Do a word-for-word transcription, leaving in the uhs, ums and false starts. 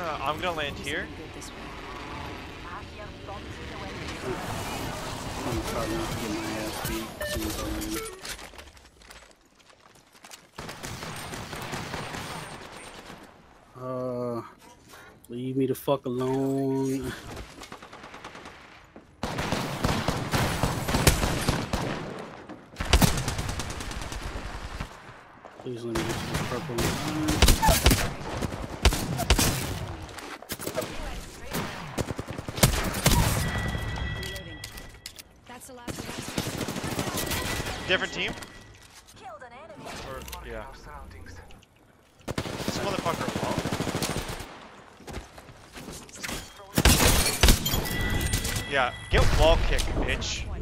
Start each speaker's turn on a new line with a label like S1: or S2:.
S1: gonna I'm gonna land here.
S2: I'm trying not to get my ass beat as soon as I land. Uh, leave me the fuck alone. Please let me get to the purple line.
S3: That's the last one.
S1: Different team? Or, yeah. This motherfucker wall. Yeah, get wall kick, bitch.